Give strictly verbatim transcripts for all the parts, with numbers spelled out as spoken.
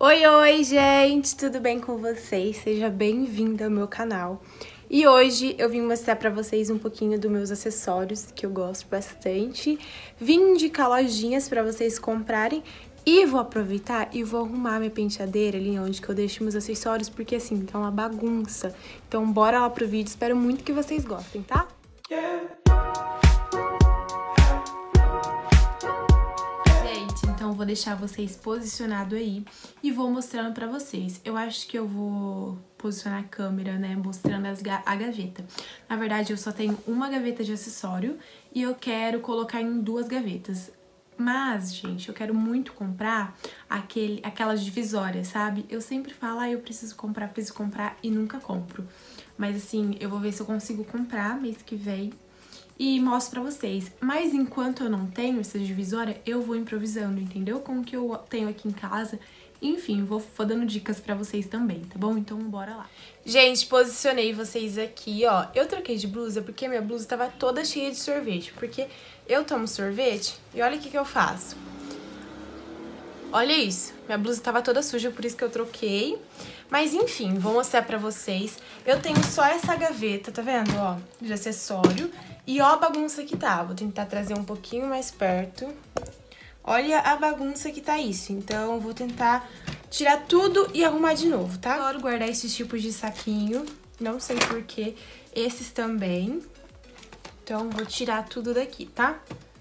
Oi, oi, gente! Tudo bem com vocês? Seja bem-vindo ao meu canal. E hoje eu vim mostrar pra vocês um pouquinho dos meus acessórios, que eu gosto bastante. Vim indicar lojinhas pra vocês comprarem e vou aproveitar e vou arrumar minha penteadeira ali onde que eu deixo meus acessórios, porque assim, tá uma bagunça. Então bora lá pro vídeo, espero muito que vocês gostem, tá? Yeah. Então, vou deixar vocês posicionados aí e vou mostrando pra vocês. Eu acho que eu vou posicionar a câmera, né, mostrando as ga a gaveta. Na verdade, eu só tenho uma gaveta de acessório e eu quero colocar em duas gavetas. Mas, gente, eu quero muito comprar aquele, aquelas divisórias, sabe? Eu sempre falo, ah, eu preciso comprar, preciso comprar e nunca compro. Mas, assim, eu vou ver se eu consigo comprar mês que vem e mostro pra vocês. Mas enquanto eu não tenho essa divisória, eu vou improvisando, entendeu? Com o que eu tenho aqui em casa. Enfim, vou, vou dando dicas pra vocês também, tá bom? Então bora lá. Gente, posicionei vocês aqui, ó. Eu troquei de blusa porque minha blusa tava toda cheia de sorvete. Porque eu tomo sorvete e olha o que que eu faço. Olha isso, minha blusa tava toda suja, por isso que eu troquei. Mas enfim, vou mostrar pra vocês. Eu tenho só essa gaveta, tá vendo, ó, de acessório. E ó a bagunça que tá, vou tentar trazer um pouquinho mais perto. Olha a bagunça que tá isso, então vou tentar tirar tudo e arrumar de novo, tá? Adoro guardar esses tipos de saquinho, não sei porquê, esses também. Então vou tirar tudo daqui, tá?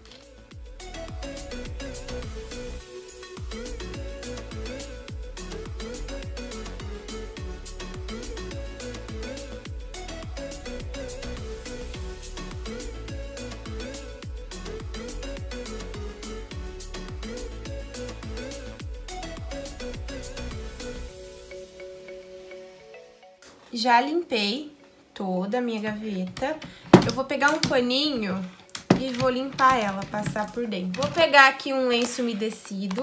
Já limpei toda a minha gaveta. Eu vou pegar um paninho e vou limpar ela, passar por dentro. Vou pegar aqui um lenço umedecido.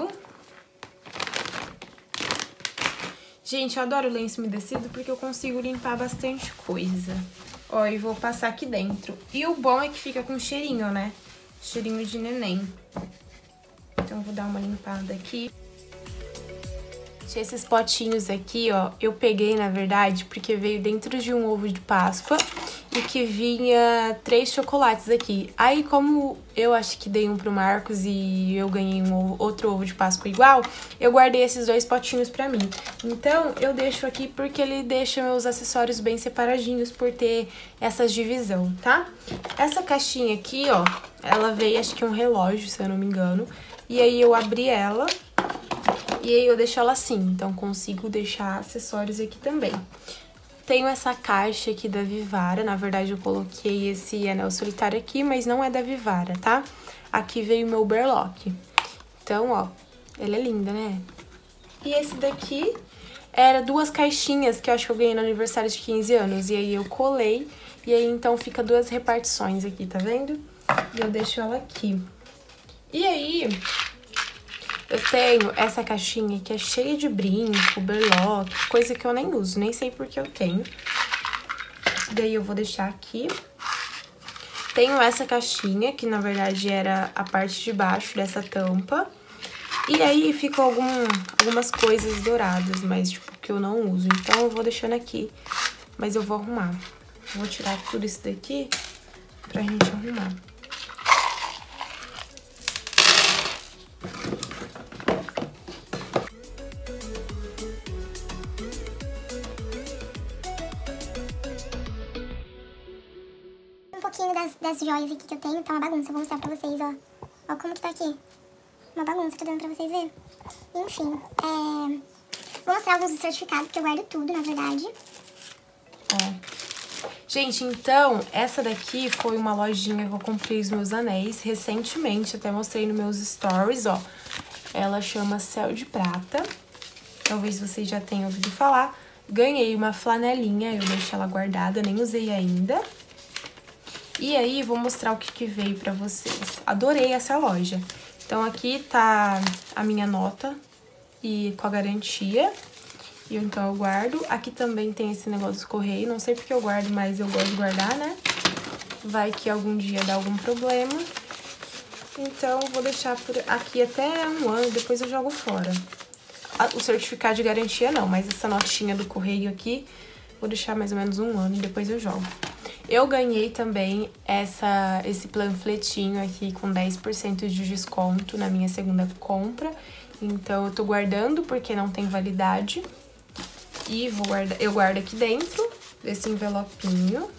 Gente, eu adoro lenço umedecido porque eu consigo limpar bastante coisa. Ó, e vou passar aqui dentro. E o bom é que fica com cheirinho, né? Cheirinho de neném. Então, eu vou dar uma limpada aqui. Esses potinhos aqui, ó, eu peguei, na verdade, porque veio dentro de um ovo de Páscoa e que vinha três chocolates aqui. Aí, como eu acho que dei um pro Marcos e eu ganhei um ovo, outro ovo de Páscoa igual, eu guardei esses dois potinhos pra mim. Então, eu deixo aqui porque ele deixa meus acessórios bem separadinhos por ter essa divisão, tá? Essa caixinha aqui, ó, ela veio, acho que um relógio, se eu não me engano. E aí, eu abri ela. E aí eu deixo ela assim, então consigo deixar acessórios aqui também. Tenho essa caixa aqui da Vivara, na verdade eu coloquei esse anel solitário aqui, mas não é da Vivara, tá? Aqui veio o meu berlock. Então, ó, ela é linda, né? E esse daqui era duas caixinhas que eu acho que eu ganhei no aniversário de quinze anos. E aí eu colei, e aí então fica duas repartições aqui, tá vendo? E eu deixo ela aqui. E aí... eu tenho essa caixinha que é cheia de brinco, berlock, coisa que eu nem uso, nem sei porque eu tenho. Daí eu vou deixar aqui. Tenho essa caixinha, que na verdade era a parte de baixo dessa tampa. E aí ficam algum, algumas coisas douradas, mas tipo, que eu não uso. Então eu vou deixando aqui, mas eu vou arrumar. Vou tirar tudo isso daqui pra gente arrumar. Um pouquinho das, das joias aqui que eu tenho, tá uma bagunça, eu vou mostrar pra vocês, ó. Ó como que tá aqui. Uma bagunça, tô dando pra vocês verem. Enfim, é... vou mostrar alguns dos certificados, porque eu guardo tudo, na verdade. Ó. Gente, então, essa daqui foi uma lojinha que eu comprei os meus anéis recentemente, até mostrei nos meus stories, ó. Ela chama Céu de Prata. Talvez vocês já tenham ouvido falar. Ganhei uma flanelinha, eu deixei ela guardada, nem usei ainda. E aí, vou mostrar o que que veio pra vocês. Adorei essa loja. Então, aqui tá a minha nota e com a garantia. E então eu guardo. Aqui também tem esse negócio do correio. Não sei porque eu guardo, mas eu gosto de guardar, né? Vai que algum dia dá algum problema. Então, vou deixar por aqui até um ano, depois eu jogo fora. o certificado de garantia não, mas essa notinha do correio aqui, vou deixar mais ou menos um ano e depois eu jogo. Eu ganhei também essa, esse panfletinho aqui com dez por cento de desconto na minha segunda compra. Então, eu tô guardando porque não tem validade. E vou guardar, eu guardo aqui dentro desse envelopinho.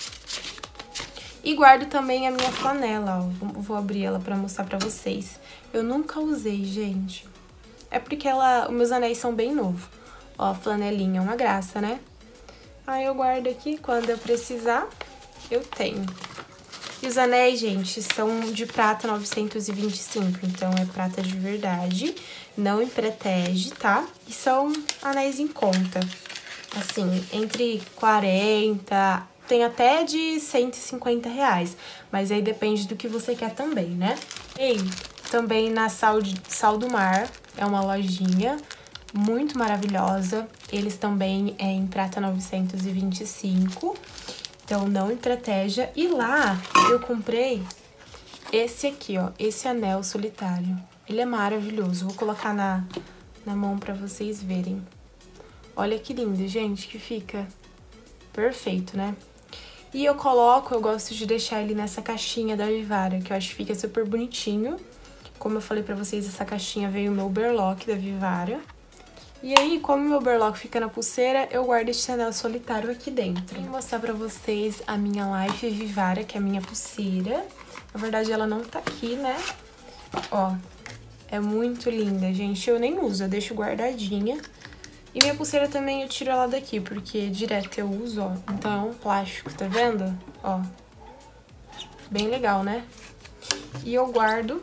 E guardo também a minha flanela, ó. Vou abrir ela pra mostrar pra vocês. Eu nunca usei, gente. É porque ela, os meus anéis são bem novos. Ó, a flanelinha é uma graça, né? Aí eu guardo aqui, quando eu precisar, eu tenho. E os anéis, gente, são de prata novecentos e vinte e cinco, então é prata de verdade, não empretege, tá? E são anéis em conta, assim, entre quarenta, tem até de cento e cinquenta reais, mas aí depende do que você quer também, né? E também na Sal, de, Sal do Mar, é uma lojinha muito maravilhosa, eles também é em prata novecentos e vinte e cinco, então não empreteja. E lá eu comprei esse aqui, ó, esse anel solitário. Ele é maravilhoso, vou colocar na, na mão pra vocês verem. Olha que lindo, gente, que fica perfeito, né? E eu coloco, eu gosto de deixar ele nessa caixinha da Vivara, que eu acho que fica super bonitinho. Como eu falei pra vocês, essa caixinha veio o meu berlock da Vivara. E aí, como o meu berlock fica na pulseira, eu guardo esse anel solitário aqui dentro. Vou mostrar pra vocês a minha Life Vivara, que é a minha pulseira. Na verdade, ela não tá aqui, né? Ó, é muito linda, gente. Eu nem uso, eu deixo guardadinha. E minha pulseira também eu tiro ela daqui, porque direto eu uso, ó. Então é um plástico, tá vendo? Ó, bem legal, né? E eu guardo...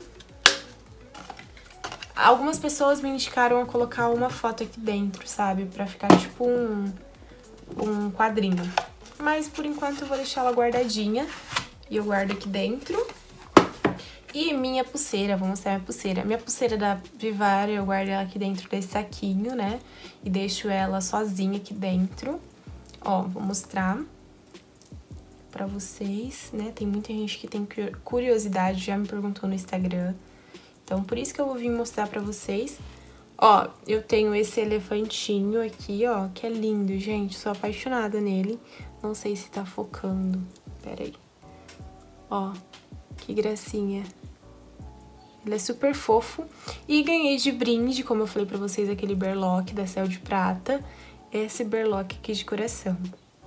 Algumas pessoas me indicaram a colocar uma foto aqui dentro, sabe? Pra ficar tipo um, um quadrinho. Mas por enquanto eu vou deixar ela guardadinha. E eu guardo aqui dentro. E minha pulseira, vou mostrar minha pulseira. Minha pulseira da Vivara, eu guardo ela aqui dentro desse saquinho, né? E deixo ela sozinha aqui dentro. Ó, vou mostrar pra vocês, né? Tem muita gente que tem curiosidade, já me perguntou no Instagram. Então, por isso que eu vou vir mostrar pra vocês. Ó, eu tenho esse elefantinho aqui, ó, que é lindo, gente. Sou apaixonada nele. Não sei se tá focando. Pera aí. Ó, que gracinha. Ele é super fofo. E ganhei de brinde, como eu falei pra vocês, aquele berlock da Céu de Prata. Esse berlock aqui de coração.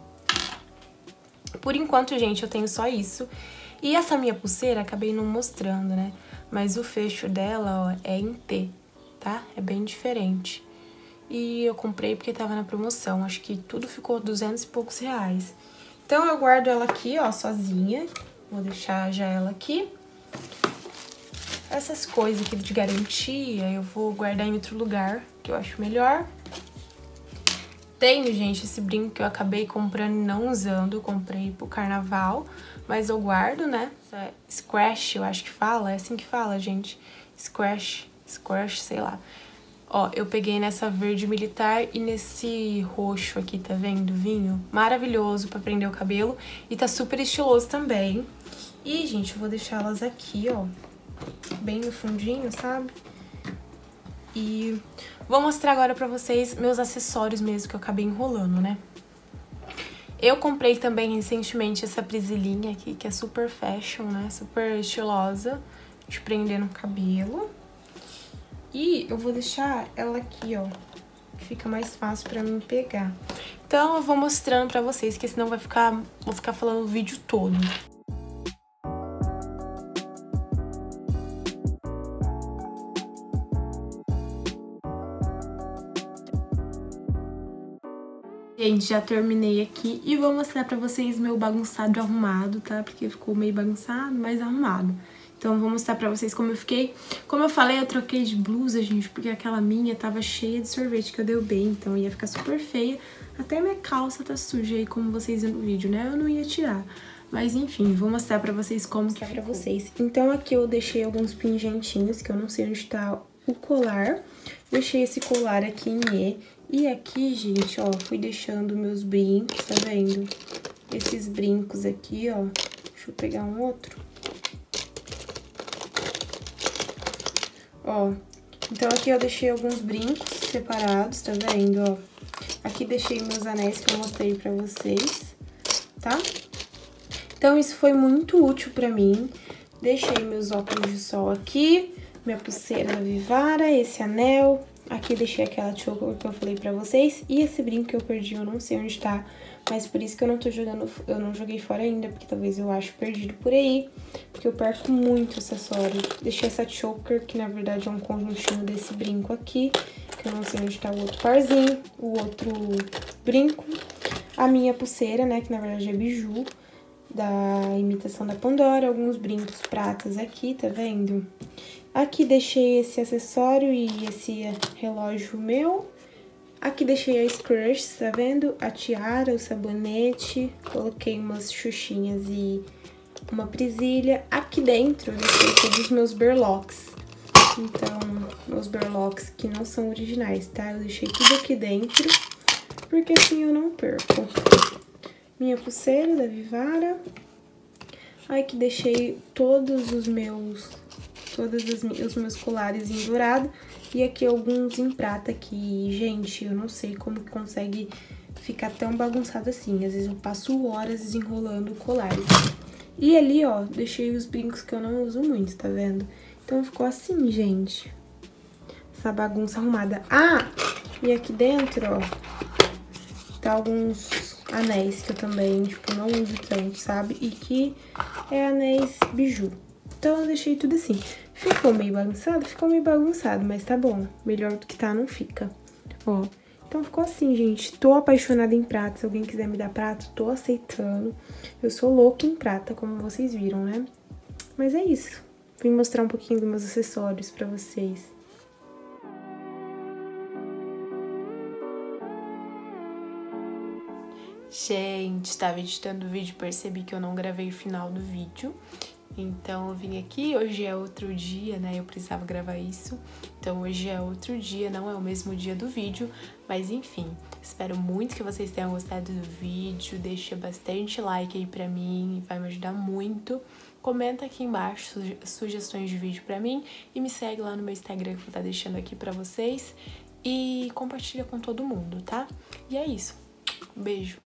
Por enquanto, gente, eu tenho só isso. E essa minha pulseira, acabei não mostrando, né? Mas o fecho dela, ó, é em T, tá? É bem diferente. E eu comprei porque tava na promoção. Acho que tudo ficou duzentos e poucos reais. Então, eu guardo ela aqui, ó, sozinha. Vou deixar já ela aqui. Essas coisas aqui de garantia, eu vou guardar em outro lugar, que eu acho melhor. Tenho, gente, esse brinco que eu acabei comprando e não usando. Eu comprei pro carnaval, mas eu guardo, né? Essa Scratch, eu acho que fala. É assim que fala, gente. Scratch, Scratch, sei lá. Ó, eu peguei nessa verde militar e nesse roxo aqui, tá vendo? Vinho. Maravilhoso pra prender o cabelo. E tá super estiloso também. E, gente, eu vou deixar elas aqui, ó. Bem no fundinho, sabe? E vou mostrar agora pra vocês meus acessórios mesmo, que eu acabei enrolando, né? Eu comprei também recentemente essa presilhinha aqui, que é super fashion, né? Super estilosa, de prender no cabelo. E eu vou deixar ela aqui, ó, que fica mais fácil pra mim pegar. Então eu vou mostrando pra vocês, que senão vai ficar, vou ficar falando o vídeo todo. Gente, já terminei aqui e vou mostrar pra vocês meu bagunçado arrumado, tá? Porque ficou meio bagunçado, mas arrumado. Então, eu vou mostrar pra vocês como eu fiquei. Como eu falei, eu troquei de blusa, gente, porque aquela minha tava cheia de sorvete que eu derrubei, então ia ficar super feia. Até minha calça tá suja aí, como vocês viram no vídeo, né? Eu não ia tirar. Mas, enfim, vou mostrar pra vocês como que é pra vocês. Então, aqui eu deixei alguns pingentinhos, que eu não sei onde tá o colar. Deixei esse colar aqui em E. E aqui, gente, ó, fui deixando meus brincos, tá vendo? Esses brincos aqui, ó. Deixa eu pegar um outro. Ó, então aqui eu deixei alguns brincos. separados, tá vendo, ó? Aqui deixei meus anéis que eu mostrei pra vocês, tá? Então, isso foi muito útil pra mim. Deixei meus óculos de sol aqui, minha pulseira da Vivara, esse anel. Aqui deixei aquela choker que eu falei pra vocês. E esse brinco que eu perdi, eu não sei onde tá. Mas por isso que eu não tô jogando, eu não joguei fora ainda, porque talvez eu ache perdido por aí. Porque eu perco muito acessório. Deixei essa choker, que na verdade é um conjuntinho desse brinco aqui. Que eu não sei onde tá o outro parzinho, o outro brinco. A minha pulseira, né, que na verdade é biju, da imitação da Pandora. Alguns brincos pratas aqui, tá vendo? Aqui deixei esse acessório e esse relógio meu. Aqui deixei a Scrunch, tá vendo? A tiara, o sabonete. Coloquei umas xuxinhas e uma presilha. Aqui dentro eu deixei todos os meus berlocks. Então, meus berlocks que não são originais, tá? Eu deixei tudo aqui dentro, porque assim eu não perco. Minha pulseira da Vivara. Aí que deixei todos os meus... Todos os, os meus colares em dourado. E aqui alguns em prata que, gente, eu não sei como que consegue ficar tão bagunçado assim. Às vezes eu passo horas desenrolando colares. E ali, ó, deixei os brincos que eu não uso muito, tá vendo? Então ficou assim, gente. Essa bagunça arrumada. Ah! E aqui dentro, ó, tá alguns anéis que eu também, tipo, não uso tanto, sabe? E que é anéis biju. Então eu deixei tudo assim. Ficou meio bagunçado? Ficou meio bagunçado, mas tá bom. Melhor do que tá, não fica. Ó, então ficou assim, gente. Tô apaixonada em prata. Se alguém quiser me dar prata, tô aceitando. Eu sou louca em prata, como vocês viram, né? Mas é isso. Vim mostrar um pouquinho dos meus acessórios pra vocês. Gente, estava editando o vídeo e percebi que eu não gravei o final do vídeo. Então eu vim aqui, hoje é outro dia, né? Eu precisava gravar isso. Então hoje é outro dia, não é o mesmo dia do vídeo. Mas enfim, espero muito que vocês tenham gostado do vídeo. Deixa bastante like aí pra mim, vai me ajudar muito. Comenta aqui embaixo suge sugestões de vídeo pra mim. E me segue lá no meu Instagram que eu vou estar deixando aqui pra vocês. E compartilha com todo mundo, tá? E é isso. Um beijo!